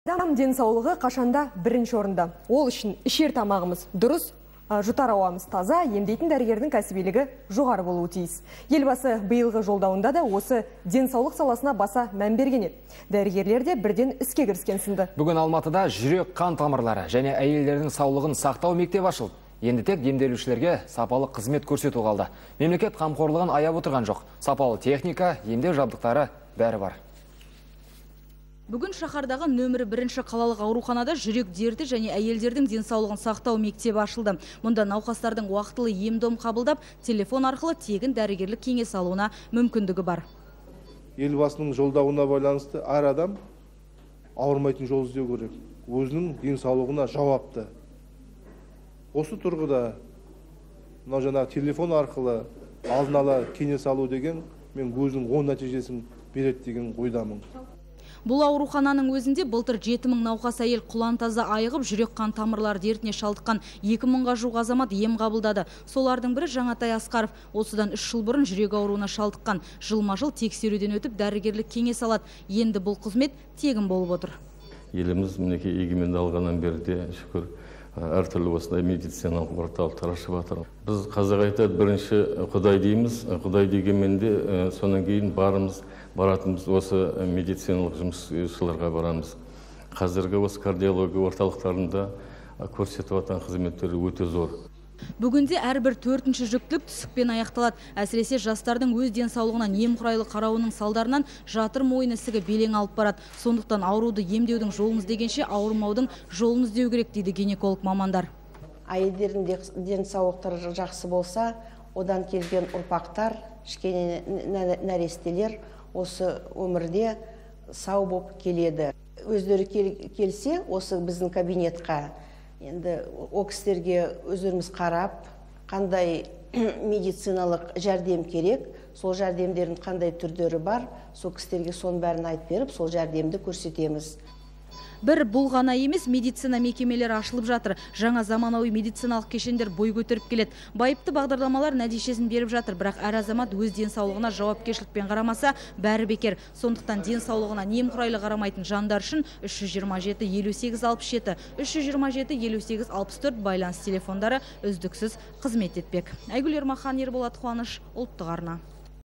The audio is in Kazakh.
Адам денсаулығы қашанда бірінші орында. Ол үшін ішер тамағымыз дұрыс, жұтар ауамыз таза, емдейтін дәрігердің кәсібилігі жоғары болуы тиіс. Елбасы биылғы жолдауында да осы денсаулық саласына баса мән берген еді. Дәрігерлер де бірден іске кіріскен сынды. Бүгін Алматыда жүрек қан тамырлары және әйелдердің саулығын сақтау мектебі ашылды. Енді тек емделушілерге сапалы қызмет көрсету қалды. Мемлекет қамқорлығын аяп отырған жоқ. Сапалы техника, емдеу жабдықтары бәрі бар. Бүгін шаһардағы нөмірі 1 қалалық ауруханада жүрек дерті және әйелдердің денсаулығын сақтау мектебі ашылды. Мұнда науқастардың уақытылы ем-дом қабылдап, телефон арқылы тегін дәрігерлік кеңес алуына мүмкіндігі бар. Елбасының жолдауына байланысты әр адам ауырмайтын жол іздеу керек. Өзінің денсаулығына жауапты. Осы тұрғыда жаңағы телефон арқылы алдын ала кеңес алу деген мен өзінің оң нәтижесін береді деген ойдамын. Бұл аурухананың өзінде былтыр 7000 науқас әйел құлан-таза айығып, жүрек қан тамырлары дертіне шалдыққан 2000-ға жуық азамат ем қабылдады. Солардың бірі Жаңатай Асқаров. Осыдан 3 жыл бұрын жүрек ауруына шалдыққан. Жылма-жыл тексеруден өтіп дәрігерлік кеңес алады. Енді бұл қызмет тегін болып отыр. Еліміз мінекей егеменді алғаннан бері де шүкір әртүрлі осындай медициналық орталықтар ашып жатыр. Біз қазақ айтады, бірінші Құдай дейміз. Құдай дегенмен де сонан кейін баратынымыз осы медициналық жұмысшыларға барамыз. Қазіргі осы кардиология орталықтарында көрсетіп жатқан қызметтері өте зор. Бүгінде әрбір 4-ші жүктілік түсікпен аяқталады. Әсіресе жастардың өз денсаулығына немқұрайлы қарауының салдарынан жатыр мойын ісігі белең алып барады. Сондықтан ауруды емдеудің жолын іздегенше ауырмаудың жолын іздеу керек дейді гинеколог мамандар. Әйелдердің денсаулықтары жақсы болса, одан келген ұрпақтар, кішкене нәрестелер осы өмірде сау болып келеді. Өздері келсе, осы біздің кабинетқа енді о кісілерге өздеріміз қарап, қандай медициналық жәрдем керек, сол жәрдемдердің қандай түрлері бар, сол кісілерге соның бәрін айтып беріп, сол жәрдемді көрсетеміз. Бір бұл ғана емес, медицина мекемелері ашылып жатыр. Жаңа заманауи медициналық кешендер бой көтеріп келеді. Байыпты бағдарламалар нәтижесін беріп жатыр, бірақ әр азамат өз денсаулығына жауапкершілікпен қарамаса, бәрі бекер. Сондықтан денсаулығына немқұрайлы қарамайтын жандар үшін 327 58 67, 327 58 64 байланыс телефондары үздіксіз қызмет етпек. Айгүл Ермахан, Ерболат Қуаныш, ұлттық арна.